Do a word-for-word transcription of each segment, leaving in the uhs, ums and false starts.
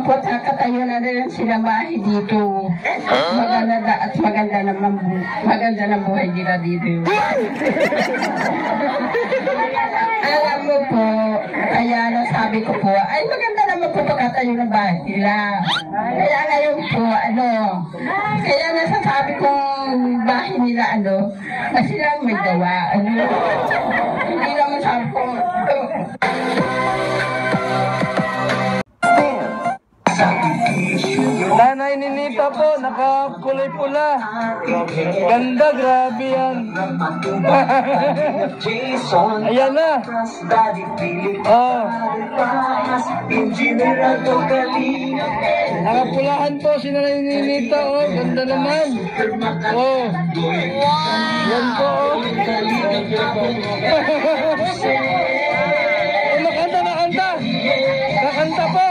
naman po, nakatayo na rin sila bahay dito. Maganda na at maganda naman maganda na buhay nila dito. Alam mo po, kaya nasabi ko po, ay maganda naman po pagkatayo ng bahay nila. Kaya ngayon po, ano, kaya nasasabi kong bahay nila, ano, kasi lang may gawa, ano, hindi naman sabi ko, Nanay ni Nita po, nakakulay pula. Ganda, grabe yan. Ayan na. Oh. Nakapulahan po si Nanay ni Nita, oh. Ganda naman. Oh. Yan po, oh. Oh, makanta, makanta. Kakanta po.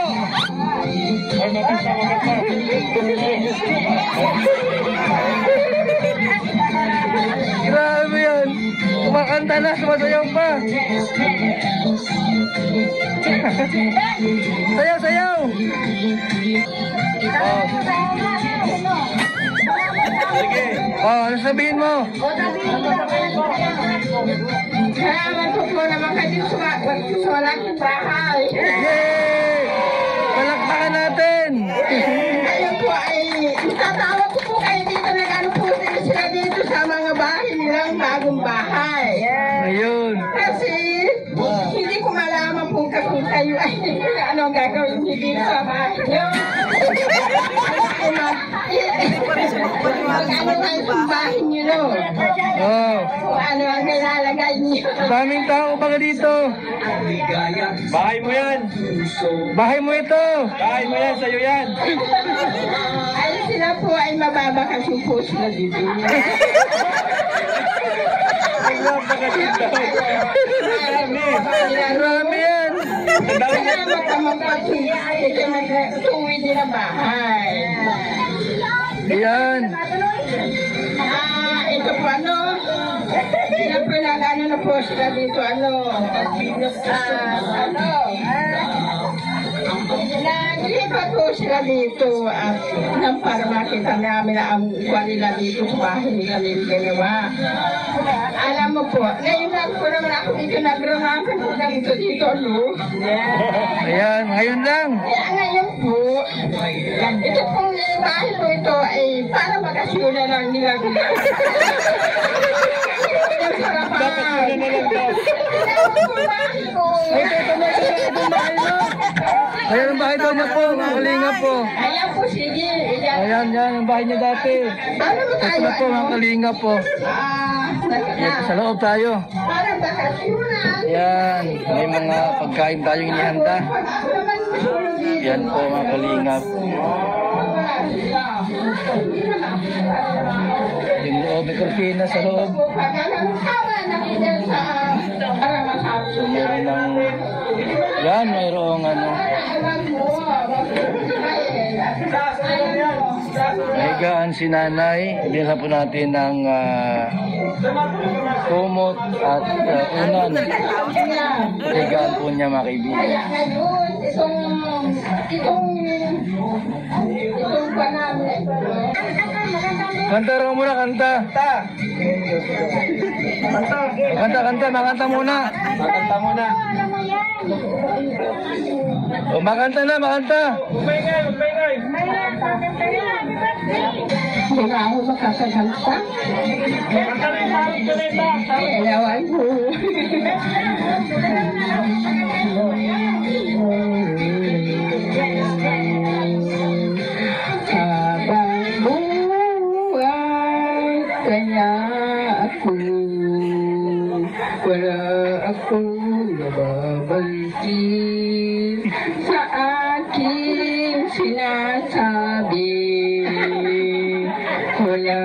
Grabe yan. Kumakanta na, sumasayaw pa. Sayaw, sayaw. Oh. Sige. Oh, ano sabihin mo? salamat po po naman kayo sa walang bahay. Yay! Palakpakan natin! Ayun po ay, tatawag ko po kayo dito na gano'n po sila dito sa mga bahay nilang bagong bahay. Ayun. Kasi, hindi ko malaman po kung kayo ay ano ang gagawin niyo dito sa bahay niyo. Mag-ano kayo sa bahay niyo, no? Oh. Kung ano ang nilalagay niyo. Daming tao pa dito. Bahay mo yan. Bahay mo ito. Bahay mo yan, sa'yo yan. Ay, sila po ay mababakasyon po sila dito. Marami yan. Salamat naman po sa tuwi nila bahay. Ayan. Ah, ito po ano? Sila po lang ano na po sila dito ano? Ah, ano? Naglipat po sila dito at nang para makita namin ang kuha nila dito sa bahay nila nila ginawa. Alam mo po, ngayon lang po naman ako dito nagramakan po na dito dito, no? Ayan, ngayon lang. Kaya ngayon po, ito pong bahay po ito ay para makasuna lang nila dito. Dapat yun na lang daw. Ito, ito na, ito, ito ang bahay mo. Ayan ang bahay daw niya po, mga kalingap po. Ayan po, sige. Ayan, yan ang bahay niya dati. Ano ba Ito tayo? na po, mga kalingap po. Ah, Ito sa loob tayo. para bakasyonan. Yan, may mga pagkain tayong inihanda. Yan po, mga kalingap. Yung loob, may kortina sa loob. Meron ng... Yan, mayroong ano. Nahigaan si nanay. Bilhan po natin ng uh, kumot at uh, unan. Nahigaan po niya, mga kaibigan. Itong, itong, itong panamit. Kanta raw muna, kanta. Kanta, kanta, makanta muna. Makanta muna. O, makanta na, makanta. Umingay, umingay. Hindi na ako makakaganta. Kanta na yung parang kanita. Ewan ko. Habang buhay, kaya ako wala akong nababansin sa aking sinasabi. Wala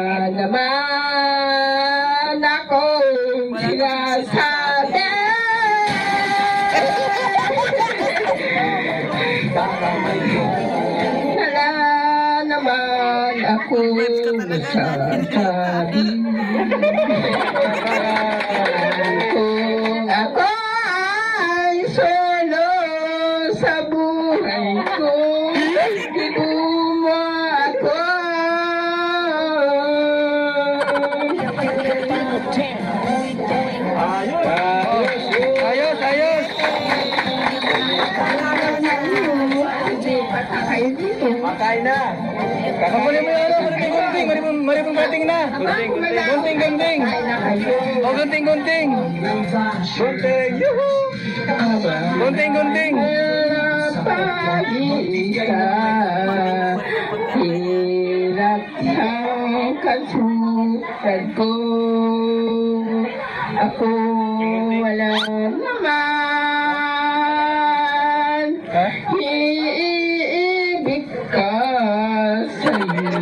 naman akong sinasabi. Wala naman akong nasasabi. Kung ako ay solo sa buhay ko, Ikumo ako. Ayos, ayos. Makain na. Kakakunin mo yung ano, gunting, gunting, maribong, maribong gunting na. Gunting, gunting, gunting. O, gunting, gunting. Gunting, yuhu. Gunting, gunting. Hirap ang kasutan ko. Ako wala naman. Iibig ka sa'yo.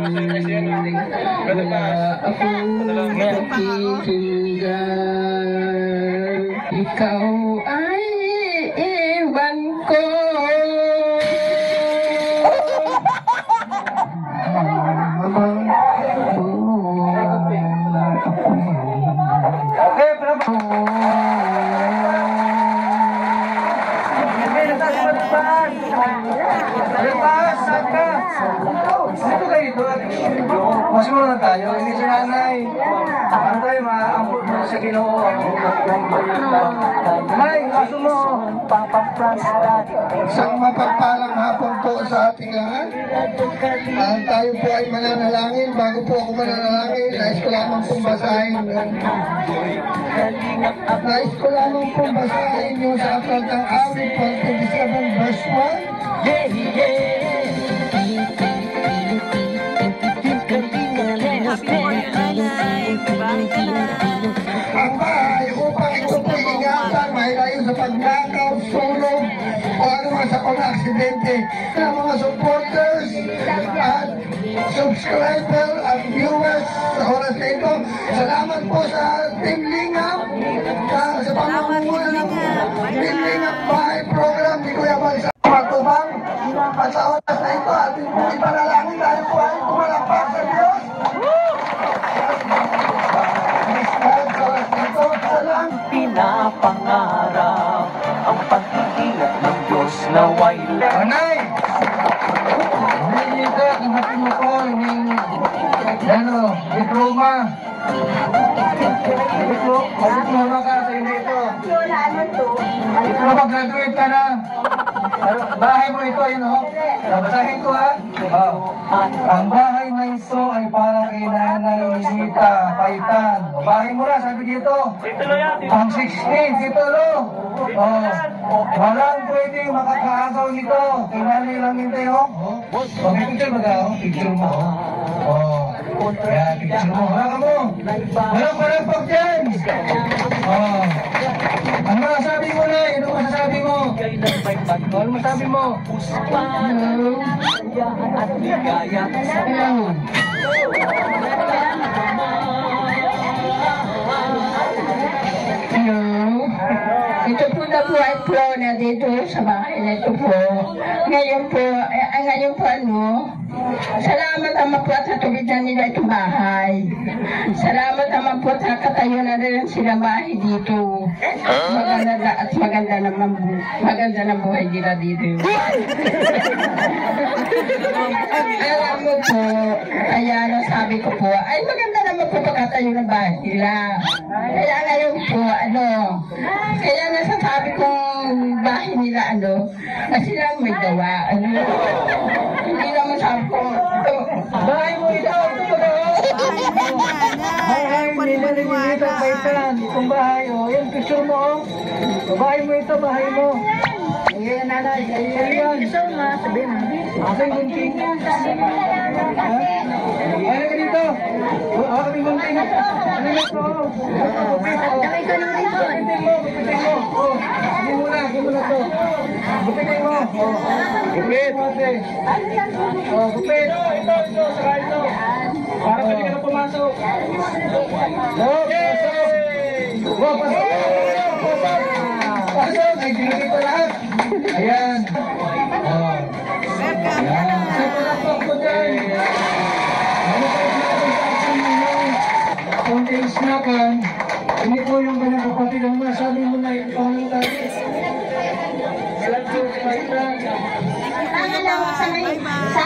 Wala akong nakikinggan. Ikaw ay iiwan ko. Okay, bravo. Lepas, saka. Dito kayo dito. Masimula na tayo. Hindi si nanay. Ano tayo, maaambot mo sa Ginoo. Nay, aso mo. Isang mapagpalang hapon po sa ating lahat. At tayo po ay mananalangin. Bago po ako mananalangin, nais ko lamang pong basahin. Nais ko lamang pong basahin yung sa aklat ng awit one twenty-seven verse one. Ang bahay upang ito po ingatan, may layo sa pagnakaw, sunog, o ano mga sa pang aksidente ng mga supporters at subscriber at viewers sa oras na ito. Salamat po sa Team Lingap, sa, sa pamamumulan ng Team Lingap Bahay Program ni Kuya Balsa Matubang. At sa oras na ito, ating po ipanalangin tayo po ay pumalakpak sa Diyos. Pinapangarap ang pagtitiyak ng Diyos na way Anay! Hindi ka, ang hati mo ko, yung ano, diploma. Diploma ka sa hindi ito. Diploma, graduate ka na. Bahay mo ito, yun o. Basahin ko ha. Oh. Ang bahay na ito ay para kay Nanay Nita Paitan. Bahay mo na, sabi dito. Ang sixteen, titulo. Oh. Walang pwedeng makakaagaw nito. Kay Nanay lang ito, oh. Okay, picture ba ka? Picture mo, oh. Oh. Yan, picture mo. Wala ka mo. Walang palagpag dyan. Oh. Ang masasabi mo na, ano masasabi mo? Ano masasabi mo? Hello. at ligaya. Hello. Hello. Ito po na po ay po na dito sa bahay na ito po. Ngayon po, eh, ay ngayon po ano, salamat naman po sa tubig na nila itong bahay. Salamat naman po sa katayo na rin silang bahay dito. Maganda na at maganda naman bu- maganda na buhay nila dito. Alam mo po, kaya nasabi ko po, ay maganda naman po pagkatayo ng bahay nila. Kaya ngayon po, ano, kaya nasasabi kong bahay nila, ano, na silang may gawa, ano, hindi naman sabi ko, ito, bahay mo ito, ito ba? Bahay nila nililita Paitan, itong bahay, o, yan, picture mo, o. Bahay mo ito, bahay mo. Ayan, nanay, ayan. Ito nga, sabihin mo. Aking gunting. Ha? Ano ka dito? O, aking gunting. Ano na ito? Dakay ka nang dito. Gupitin mo, gupitin mo. O, hindi mo na, hindi mo na ito. Gupitin mo. O, gupit. O, gupit. Ito, ito, ito, saka ito. Para pwede ka na pumasok. O, pasok. O, pasok. Pasok. Pasok. Ay, dinigay ko lahat. Ayan. Oh. Ayan. Sa palakpak ko dyan. Ano pa yung natin sa action ninyo? Kung iisnakan, hindi po yung kanyang kapatid ang masabi mo na ipangalaw tayo. Alam ko, Paitan. Kailangan lang sa may,